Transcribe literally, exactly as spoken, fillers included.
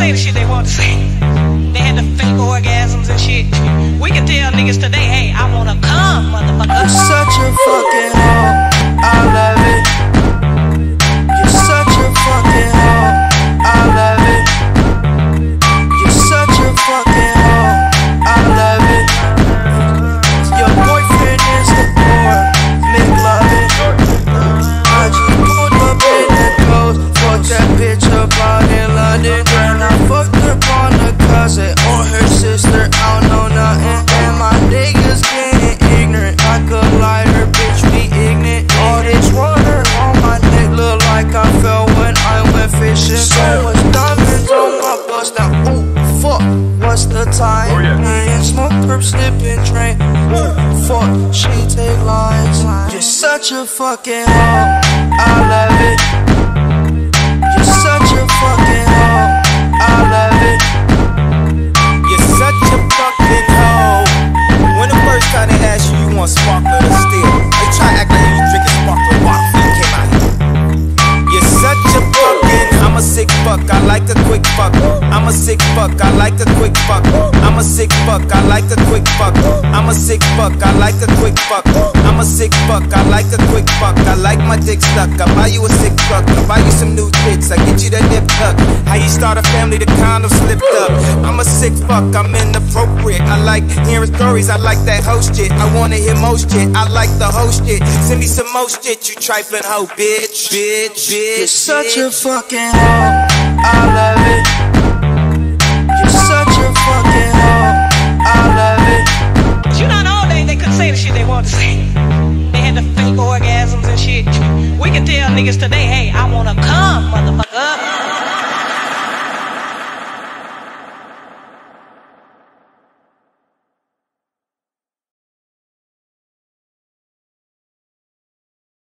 say the shit they want to say. They had the fake orgasms and shit. We can tell niggas today, hey, I wanna come, motherfucker. You're such a fucking hoe, I love it. You're such a fucking hoe, I love it. You're such a fucking hoe, I love it. Your boyfriend is the boy, Nick love it. I just pulled up in the coast, fucked that bitch up out in London. And I fucked up on a cousin or her sister, I don't know nothing. And my niggas getting ignorant, I could lie, her bitch be ignorant. All this water on my neck look like I fell when I went fishing. So much diamonds on my bust now, ooh, fuck, what's the time? Oh, yeah. Me and smoke, perp, slipping train. Ooh, fuck, she take lines. You're such a fucking hoe, I love it. You're such a fucking hoe, I love it. You're such a fucking hoe. When the first time they ask you, you want sparkler or still? They try to act like you drinking sparkler water before you came out here. You're such a fucking, I'm a sick fuck, I like a quick fuck. I'm a sick fuck, I like a quick fuck. I'm a sick fuck, I like a quick fuck. I'm a sick fuck, I like a quick fuck. I'm a sick fuck, I like a quick fuck. I like my dick stuck, I buy you a sick truck. I buy you some new tits, I get you that nip tuck. How you start a family, the condom slipped up. I'm a sick fuck, I'm inappropriate. I like hearing stories, I like that host shit. I wanna hear most shit, I like the host shit. Send me some most shit, you trifling hoe, bitch, bitch, bitch. You're such a fucking hoe,